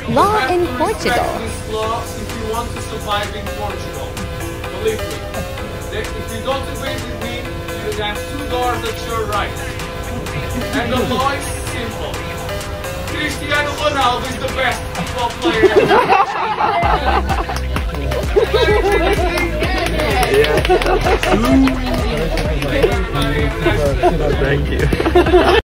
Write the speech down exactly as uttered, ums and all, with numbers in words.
Law in Portugal. This law if you want to survive in Portugal. Believe me. If you don't agree with me, you have two doors at your right. And the law is simple. Cristiano Ronaldo is the best football player ever. Thank you.